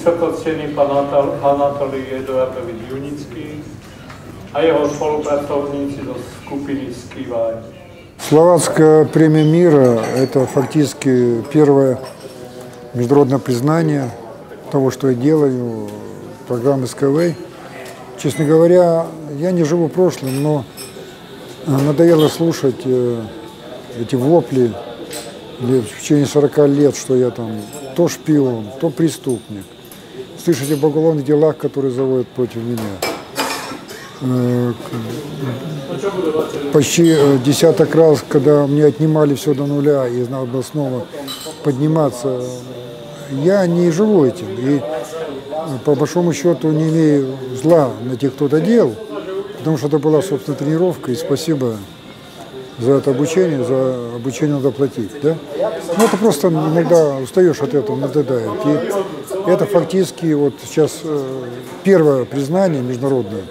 vysokocenný pán Anatolij Eduardovič Junický a jeho spolupracovníci zo skupiny Skyway. Словацкая премия мира – это фактически первое международное признание того, что я делаю, программы Skyway. Честно говоря, я не живу прошлым, но надоело слушать эти вопли в течение 40 лет, что я там то шпион, то преступник. Слышать об уголовных делах, которые заводят против меня. Почти десяток раз, когда мне отнимали все до нуля и надо было снова подниматься, я не живу этим. И по большому счету не имею зла на тех, кто это делал, потому что это была, собственно, тренировка, и спасибо за это обучение, за обучение надо платить. Да? Ну, это просто иногда устаешь от этого, надоедает. И это фактически вот сейчас первое признание международное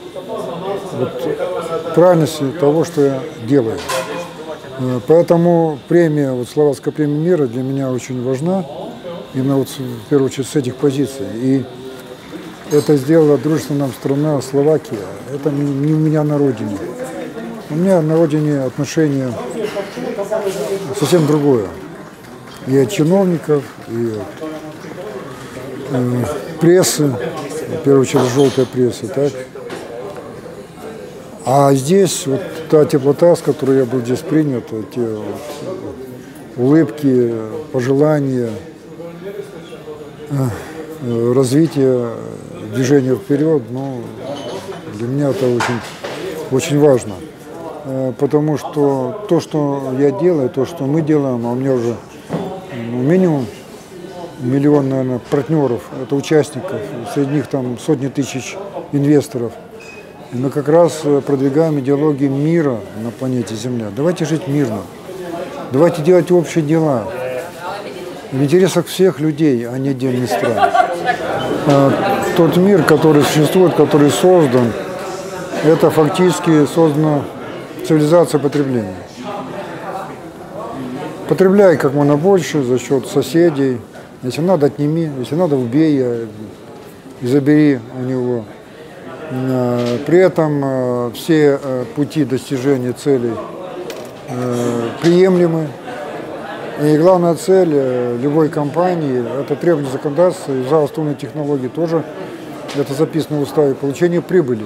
вот, правильности того, что я делаю. Поэтому премия, вот, Словацкая премия мира для меня очень важна, именно вот, в первую очередь с этих позиций. И это сделала дружественная нам страна Словакия. Это не у меня на родине. У меня на родине отношение совсем другое. И от чиновников, и от прессы, в первую очередь желтая пресса, так? А здесь вот та теплота, с которой я был здесь принят, те вот улыбки, пожелания, развитие, движение вперед, ну, для меня это очень важно. Потому что то, что я делаю, то, что мы делаем, а у меня уже минимум миллион, наверное, партнеров, это участников, среди них там сотни тысяч инвесторов. И мы как раз продвигаем идеологию мира на планете Земля. Давайте жить мирно, давайте делать общие дела в интересах всех людей, а не отдельных стран. Тот мир, который существует, который создан, это фактически создана цивилизация потребления. Потребляй как можно больше за счет соседей. Если надо, отними, если надо, убей и забери у него. При этом все пути достижения целей приемлемы. И главная цель любой компании – это требование законодательства, и за основные технологии тоже, это записано в уставе, получение прибыли.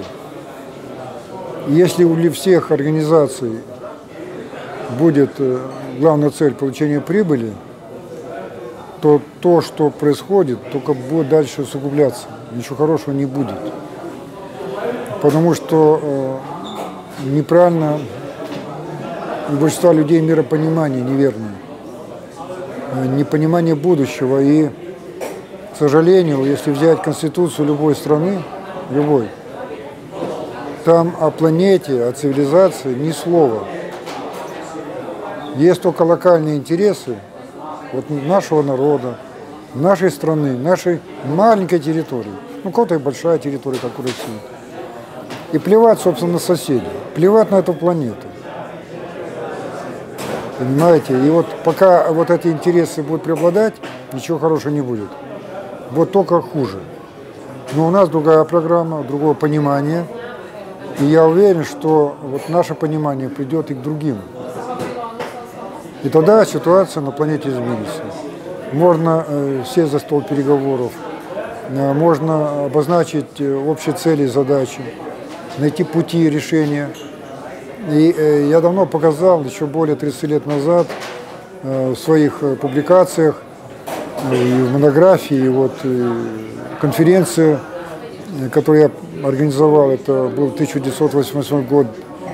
Если у всех организаций будет главная цель получения прибыли, то то, что происходит, только будет дальше усугубляться. Ничего хорошего не будет. Потому что неправильно у большинства людей миропонимание неверное. Непонимание будущего. И, к сожалению, если взять конституцию любой страны, любой, там о планете, о цивилизации ни слова. Есть только локальные интересы вот нашего народа, нашей страны, нашей маленькой территории. Ну, у кого-то и большая территория, как у России. И плевать, собственно, на соседей, плевать на эту планету. Понимаете? И вот пока вот эти интересы будут преобладать, ничего хорошего не будет. Вот только хуже. Но у нас другая программа, другое понимание. И я уверен, что вот наше понимание придет и к другим. И тогда ситуация на планете изменится. Можно сесть за стол переговоров, можно обозначить общие цели и задачи, найти пути решения. И я давно показал, еще более 30 лет назад, в своих публикациях, и в монографии, и вот конференция, которую я организовал, это был 1988 год,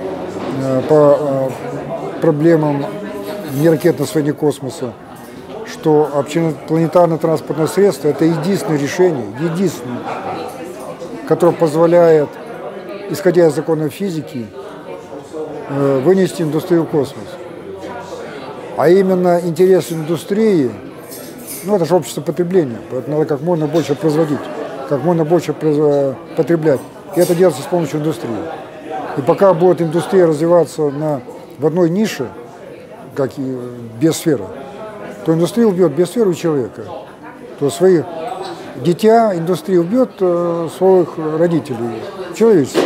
по проблемам неракетного освоения космоса, что общепланетарное транспортное средство – это единственное решение, единственное, которое позволяет, исходя из законов физики, вынести индустрию в космос. А именно интерес индустрии, ну это же общество потребления, поэтому надо как можно больше производить, как можно больше потреблять. И это делается с помощью индустрии. И пока будет индустрия развиваться в одной нише, как и биосфера, то индустрия убьет биосферу и человека. То свои дитя, индустрия убьет своих родителей, человечество.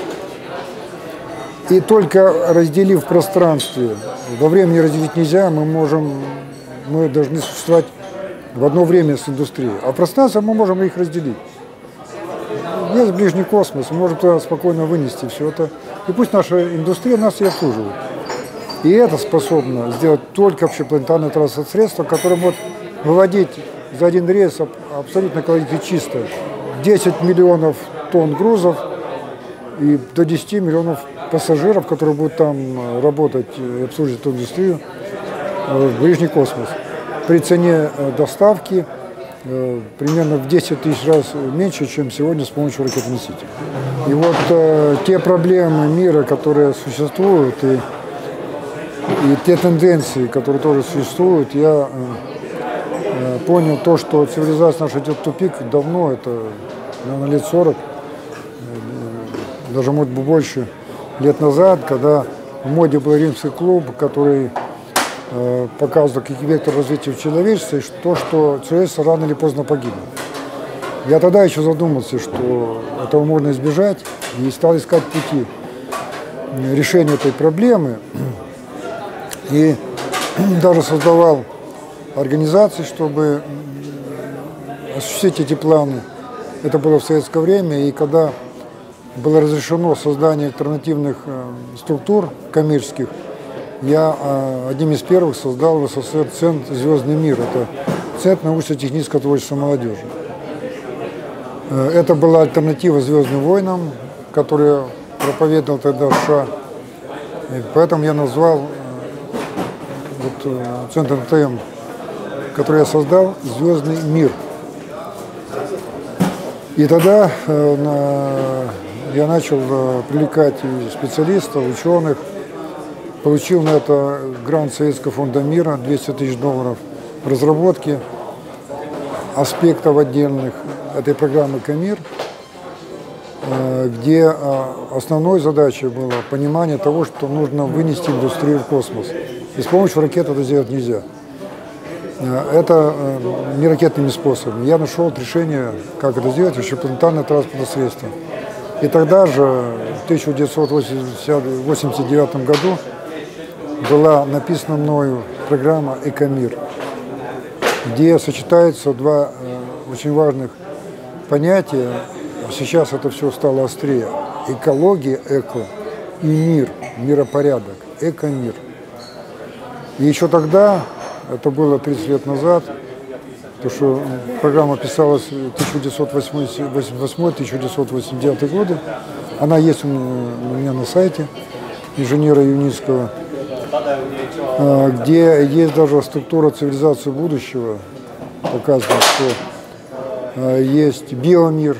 И только разделив пространстве, во времени разделить нельзя, мы должны существовать в одно время с индустрией. А пространство мы можем их разделить. Есть ближний космос, мы можем туда спокойно вынести все это. И пусть наша индустрия нас и обслуживает. И это способно сделать только общепланетарное транспортное средство, которое может выводить за один рейс абсолютно экологически чисто 10 миллионов тонн грузов и до 10 миллионов пассажиров, которые будут там работать и обслуживать эту индустрию в ближний космос. При цене доставки примерно в 10 тысяч раз меньше, чем сегодня с помощью ракет-носителей. И вот те проблемы мира, которые существуют, и те тенденции, которые тоже существуют, я понял то, что цивилизация наша идет в тупик давно, это, наверное, лет 40, даже, может быть, больше лет назад, когда в моде был римский клуб, который показывал, какие векторы развития человечества, и то, что человечество рано или поздно погибнет. Я тогда еще задумался, что этого можно избежать, и стал искать пути решения этой проблемы. И даже создавал организации, чтобы осуществить эти планы. Это было в советское время, и когда было разрешено создание альтернативных структур коммерческих, я одним из первых создал в СССР Центр «Звездный мир». Это Центр научно-технического творчества молодежи. Это была альтернатива «Звездным войнам», которые проповедовал тогда США. И поэтому я назвал Центр НТМ, который я создал, «Звездный мир». И тогда я начал привлекать специалистов, ученых, получил на это грант Советского фонда мира, 200 тысяч долларов, разработки аспектов отдельных этой программы «Камир», где основной задачей было понимание того, что нужно вынести индустрию в космос. И с помощью ракет это сделать нельзя. Это не ракетными способами. Я нашел решение, как это сделать, общепланетарное транспортное средство. И тогда же, в 1989 году, была написана мною программа «Экомир», где сочетаются два очень важных понятия. Сейчас это все стало острее. Экология, эко, и мир, миропорядок, экомир. И еще тогда, это было 30 лет назад, потому что программа писалась в 1988-1989 годы. Она есть у меня на сайте инженера Юницкого, где есть даже структура цивилизации будущего. Показано, что есть биомир,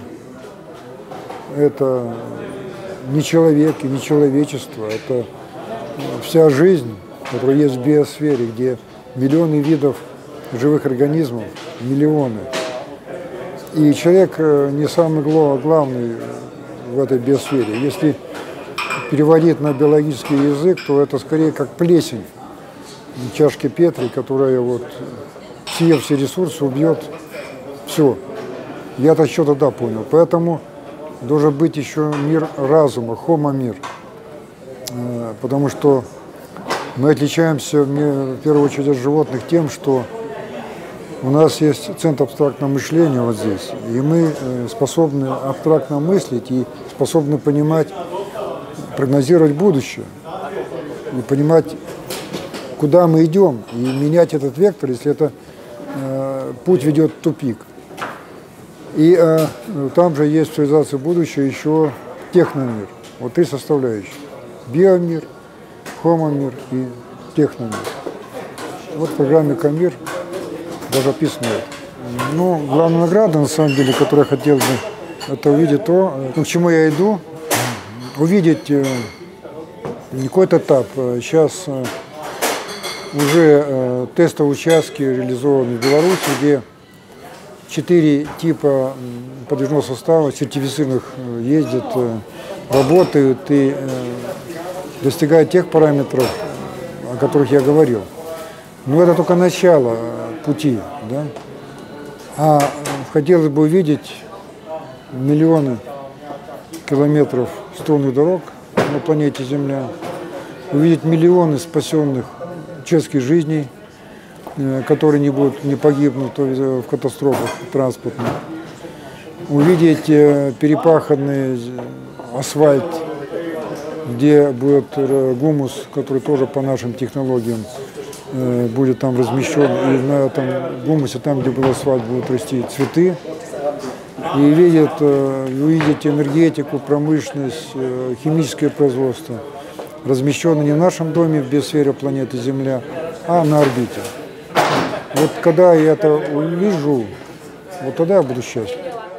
это не человек и не человечество, это вся жизнь, которая есть в биосфере, где миллионы видов живых организмов, миллионы. И человек не самый главный в этой биосфере. Если переводить на биологический язык, то это скорее как плесень в чашке Петри, которая вот, съев все ресурсы, убьет все. Я это еще тогда понял. Поэтому должен быть еще мир разума, хомо-мир. Потому что мы отличаемся в первую очередь от животных тем, что у нас есть центр абстрактного мышления вот здесь, и мы способны абстрактно мыслить и способны понимать, прогнозировать будущее, и понимать, куда мы идем, и менять этот вектор, если это путь ведет в тупик. И там же есть в цивилизации будущего еще техномир. Вот три составляющие. Биомир, хомомир и техномир. Вот в программе «Камир» даже описано это. Ну, главная награда, на самом деле, которую я хотел бы, это увидеть то, к чему я иду, увидеть не какой-то этап. Сейчас уже тестовые участки реализованы в Беларуси, где 4 типа подвижного состава сертифицированных ездят, работают и достигают тех параметров, о которых я говорил. Но это только начало пути, да? А хотелось бы увидеть миллионы километров струнных дорог на планете Земля, увидеть миллионы спасенных человеческих жизней, которые не погибнут в катастрофах транспортных, увидеть перепаханный асфальт, где будет гумус, который тоже по нашим технологиям будет там размещен, и на этом гумусе, там, где был асфальт, будут расти цветы. И увидеть энергетику, промышленность, химическое производство, размещенное не в нашем доме в биосфере планеты Земля, а на орбите. Вот когда я это увижу, вот тогда я буду счастлив.